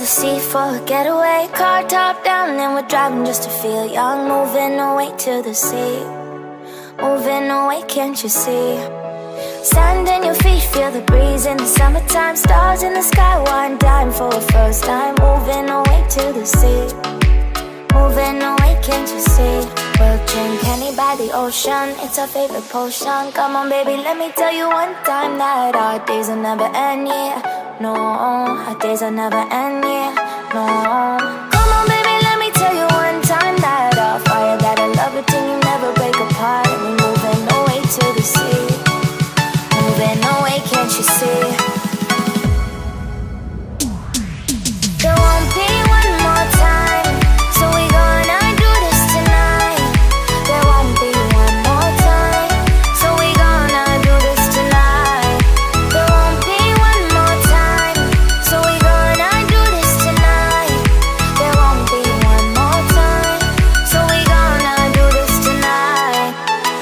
sea for a getaway. Car top down and we're driving just to feel young. Moving away to the sea, moving away, can't you see? Sand in your feet, feel the breeze in the summertime. Stars in the sky, one dime for a first time. Moving away to the sea, moving away, can't you see? We'll drink honey by the ocean, it's our favorite potion. Come on baby, let me tell you one time that our days will never end, yeah. No, our days will never end, yeah. No. Come on baby, let me tell you one time that our fire, that I love it till you never break apart. And we're moving away to the sea, moving away, can't you see? There won't be one more time, so we gonna do this tonight. There won't be one more time, so we gonna do this tonight. There won't be one more time, so we gonna do this tonight. There won't be one more time, so we gonna do this tonight.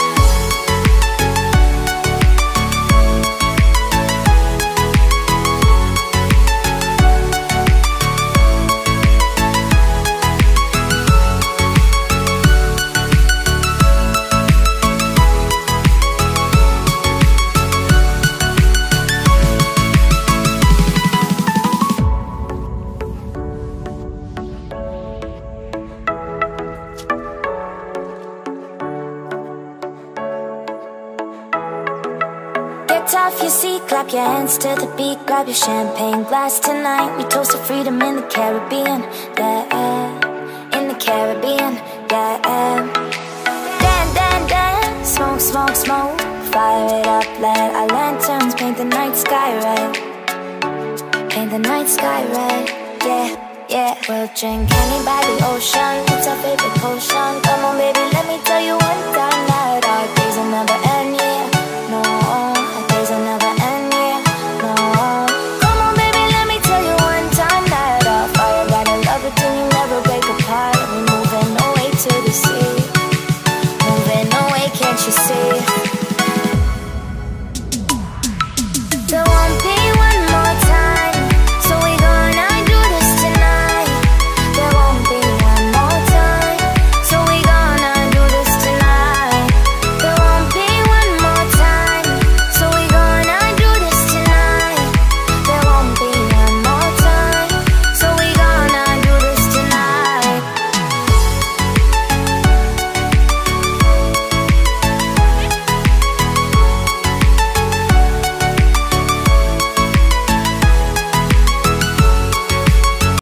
Get off your seat, clap your hands to the beat. Grab your champagne glass tonight. We toast to freedom in the Caribbean, yeah. In the Caribbean, yeah. Dance, dance, dance, smoke, smoke, smoke. Fire it up, let our lanterns paint the night sky red. Paint the night sky red, yeah, yeah. We'll drink honey by the ocean, it's our favorite